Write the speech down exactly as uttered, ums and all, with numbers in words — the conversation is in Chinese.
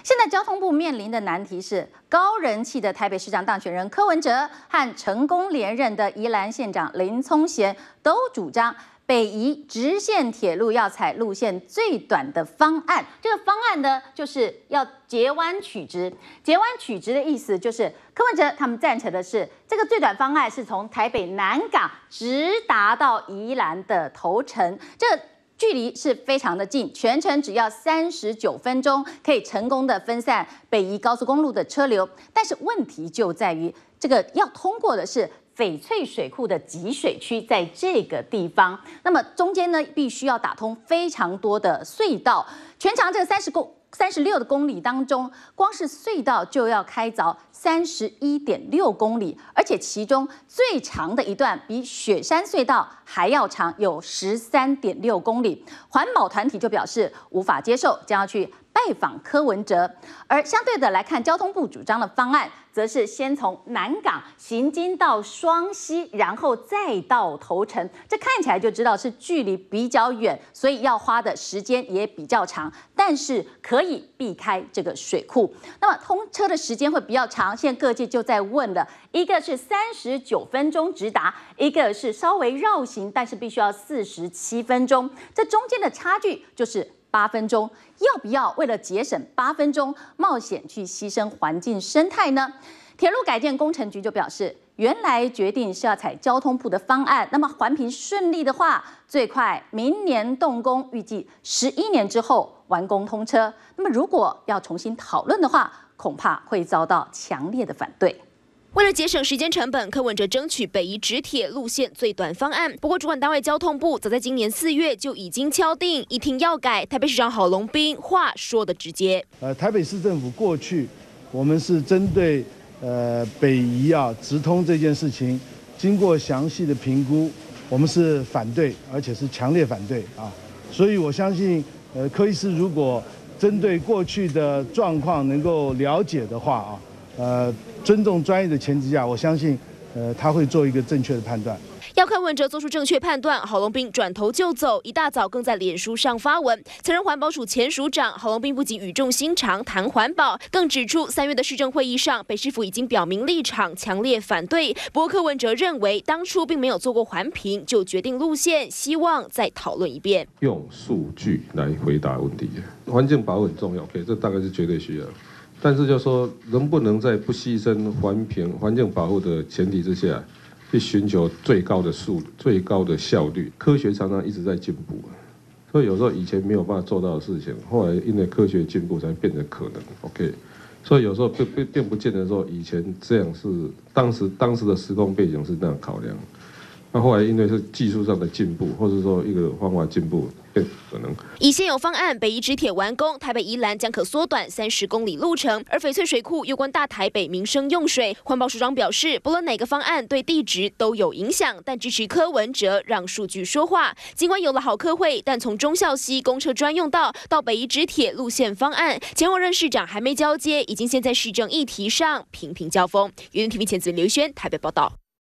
现在交通部面临的难题是，高人气的台北市长当选人柯文哲和成功连任的宜兰县长林聪贤都主张北宜直线铁路要采路线最短的方案。这个方案呢，就是要截弯取直。截弯取直的意思就是，柯文哲他们赞成的是这个最短方案是从台北南港直达到宜兰的头城。这个距离是非常的近，全程只要三十九分钟，可以成功的分散北宜高速公路的车流。但是问题就在于，这个要通过的是翡翠水库的集水区，在这个地方，那么中间呢，必须要打通非常多的隧道，全长这个三十公。三十六的公里当中，光是隧道就要开凿三十一点六公里，而且其中最长的一段比雪山隧道还要长，有十三点六公里。环保团体就表示无法接受，将要去拜访柯文哲。而相对的来看，交通部主张的方案，则是先从南港行经到双溪，然后再到头城。这看起来就知道是距离比较远，所以要花的时间也比较长，但是可以避开这个水库。那么通车的时间会比较长，现在各界就在问了，一个是三十九分钟直达，一个是稍微绕行，但是必须要四十七分钟，这中间的差距就是八分钟，要不要为了节省八分钟，冒险去牺牲环境生态呢？铁路改建工程局就表示，原来决定是要采交通部的方案，那么环评顺利的话，最快明年动工，预计十一年之后完工通车。那么如果要重新讨论的话，恐怕会遭到强烈的反对。 为了节省时间成本，柯文哲争取北宜直铁路线最短方案。不过，主管单位交通部早在今年四月就已经敲定，一听要改，台北市长郝龙斌话说得直接。 呃，台北市政府过去我们是针对呃北宜啊直通这件事情，经过详细的评估，我们是反对，而且是强烈反对啊。所以我相信，呃，柯医师如果针对过去的状况能够了解的话啊。呃，尊重专业的前提下，我相信，呃，他会做一个正确的判断。 要柯文哲做出正确判断，郝龙斌转头就走，一大早更在脸书上发文。曾任环保署前署长郝龙斌不仅语重心长谈环保，更指出三月的市政会议上，北市府已经表明立场，强烈反对。不过柯文哲认为，当初并没有做过环评，就决定路线，希望再讨论一遍。 用数据来回答问题，环境保护很重要 ，OK， 这大概是绝对需要。但是就说能不能在不牺牲环评、环境保护的前提之下，去寻求最高的速、最高的效率？科学常常一直在进步，所以有时候以前没有办法做到的事情，后来因为科学进步才变得可能。OK， 所以有时候并并并不见得说以前这样是当时当时的时空背景是那样考量。那后来因为是技术上的进步，或者说一个方法进步，可能以现有方案，北宜直铁完工，台北宜兰将可缩短三十公里路程。而翡翠水库攸关大台北民生用水，环保署长表示，不论哪个方案对地质都有影响，但支持柯文哲让数据说话。尽管有了好科会，但从忠孝溪公车专用道到北宜直铁路线方案，前后任市长还没交接，已经先在市政议题上频频交锋。原 T V 前子刘轩台北报道。